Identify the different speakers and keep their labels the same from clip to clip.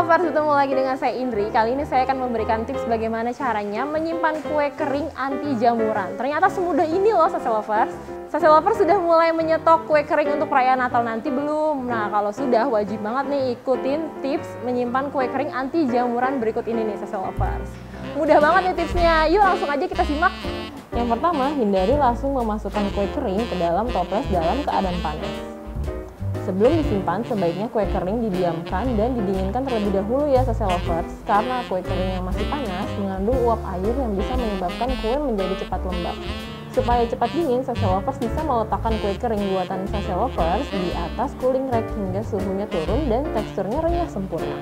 Speaker 1: Lovers, ketemu lagi dengan saya Indri. Kali ini saya akan memberikan tips bagaimana caranya menyimpan kue kering anti jamuran. Ternyata semudah ini loh Sase Lovers. Sase Lovers sudah mulai menyetok kue kering untuk perayaan Natal nanti belum? Nah kalau sudah, wajib banget nih ikutin tips menyimpan kue kering anti jamuran berikut ini nih Sase Lovers. Mudah banget nih tipsnya, yuk langsung aja kita simak. Yang pertama, hindari langsung memasukkan kue kering ke dalam toples dalam keadaan panas. Sebelum disimpan, sebaiknya kue kering didiamkan dan didinginkan terlebih dahulu ya Sase Lovers, karena kue kering yang masih panas mengandung uap air yang bisa menyebabkan kue menjadi cepat lembab. Supaya cepat dingin, Sase Lovers bisa meletakkan kue kering buatan Sase Lovers di atas cooling rack hingga suhunya turun dan teksturnya renyah sempurna.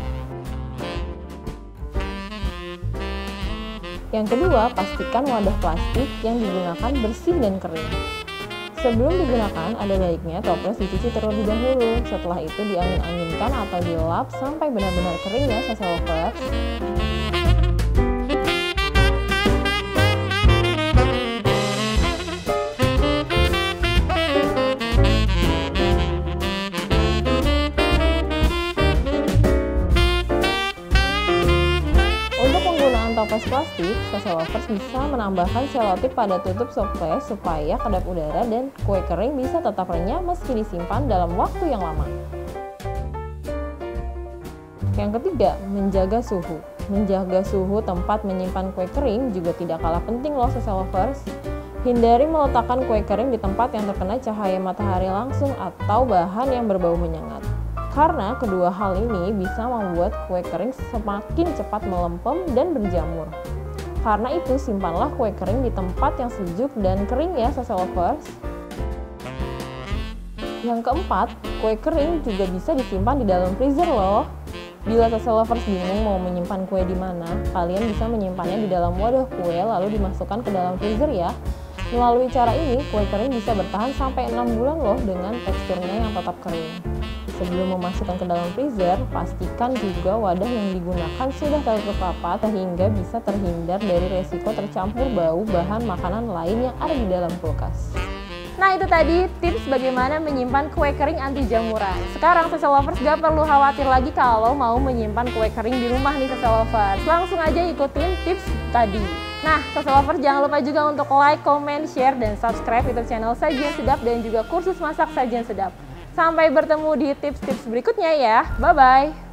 Speaker 1: Yang kedua, pastikan wadah plastik yang digunakan bersih dan kering. Sebelum digunakan, ada baiknya toples dicuci terlebih dahulu. Setelah itu diangin-anginkan atau dilap sampai benar-benar kering ya Sase Lovers. Toples plastik, Sase Lovers bisa menambahkan selotip pada tutup toples supaya kedap udara dan kue kering bisa tetap renyah meski disimpan dalam waktu yang lama. Yang ketiga, menjaga suhu. Menjaga suhu tempat menyimpan kue kering juga tidak kalah penting loh Sase Lovers. Hindari meletakkan kue kering di tempat yang terkena cahaya matahari langsung atau bahan yang berbau menyengat. Karena kedua hal ini bisa membuat kue kering semakin cepat melempem dan berjamur. Karena itu simpanlah kue kering di tempat yang sejuk dan kering ya Sase Lovers. Yang keempat, kue kering juga bisa disimpan di dalam freezer loh. Bila Sase Lovers bingung mau menyimpan kue di mana, kalian bisa menyimpannya di dalam wadah kue lalu dimasukkan ke dalam freezer ya. Melalui cara ini, kue kering bisa bertahan sampai 6 bulan loh dengan teksturnya yang tetap kering. Sebelum memasukkan ke dalam freezer, pastikan juga wadah yang digunakan sudah tertutup rapat sehingga bisa terhindar dari resiko tercampur bau bahan makanan lain yang ada di dalam kulkas. Nah itu tadi tips bagaimana menyimpan kue kering anti jamuran. Sekarang Sase Lovers gak perlu khawatir lagi kalau mau menyimpan kue kering di rumah nih Sase Lovers. Langsung aja ikutin tips tadi. Nah, Sase Lovers jangan lupa juga untuk like, comment, share, dan subscribe YouTube channel Sajian Sedap dan juga kursus masak Sajian Sedap. Sampai bertemu di tips-tips berikutnya ya. Bye-bye.